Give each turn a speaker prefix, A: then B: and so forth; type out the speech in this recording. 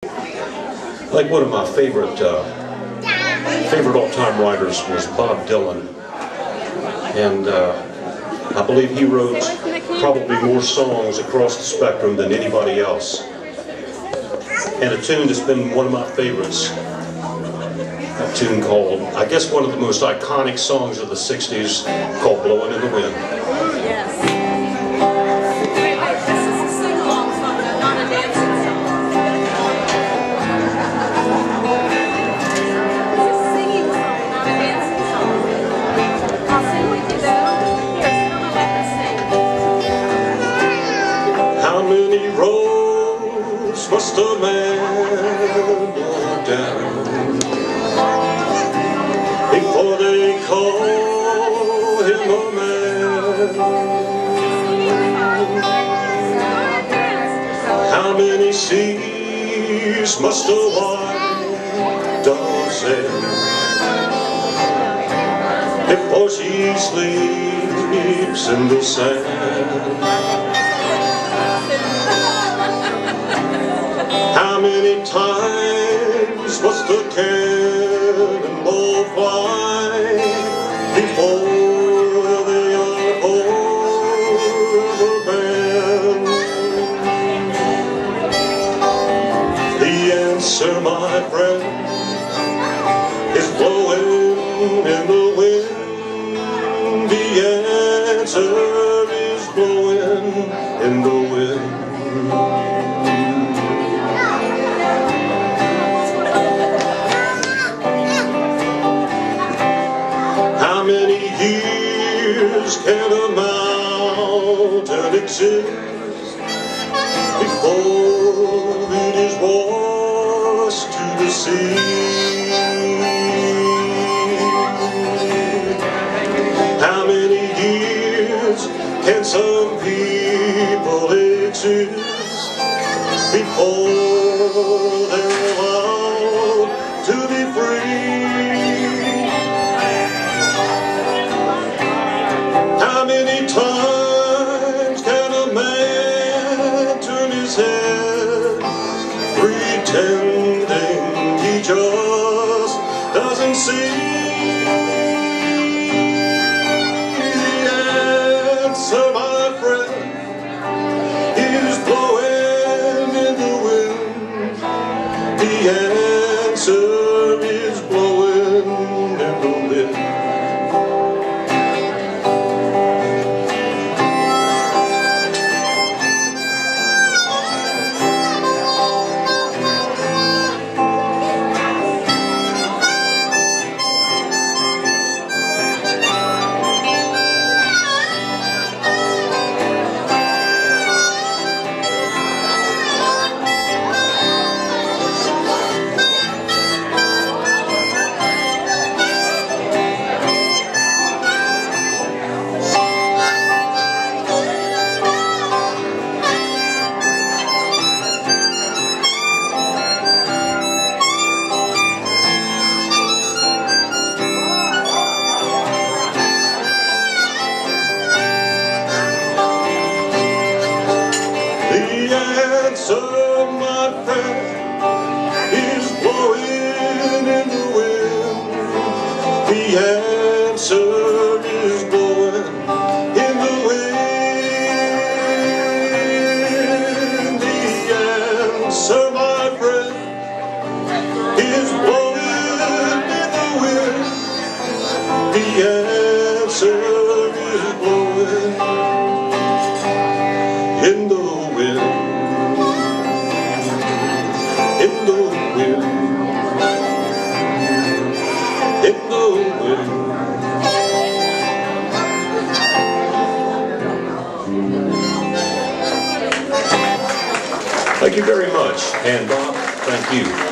A: Like one of my favorite all-time writers was Bob Dylan, and I believe he wrote probably more songs across the spectrum than anybody else. And a tune that's been one of my favorites, a tune called, I guess one of the most iconic songs of the 60s, called Blowin' in the Wind.
B: Yes. Wait, this is a sing-along song, not a dancing song. It's a singing song, not a dancing song. I'll sing with you though. Here, still let me sing.
A: How many roads must a man go down before they call him a man? How many seas must a white dove sail before she sleeps in the sand? How many times must the cannonball fly before they are overbanned? The answer, my friend, is blowing in the wind. The answer is blowing in the wind. How many years can a mountain exist before it is washed to the sea? How many years can some people exist before they're allowed to be free? How many times can a man turn his head, pretending he just doesn't see? The answer, my friend, is blowing in the wind. The answer is blowing in the wind. The answer, my friend, is blowing in the wind. The answer is blowing in the wind. The answer, my friend, is blowing in the wind. The answer is blowing in the wind. In the wind, in the wind. Thank you very much, and Bob, thank you.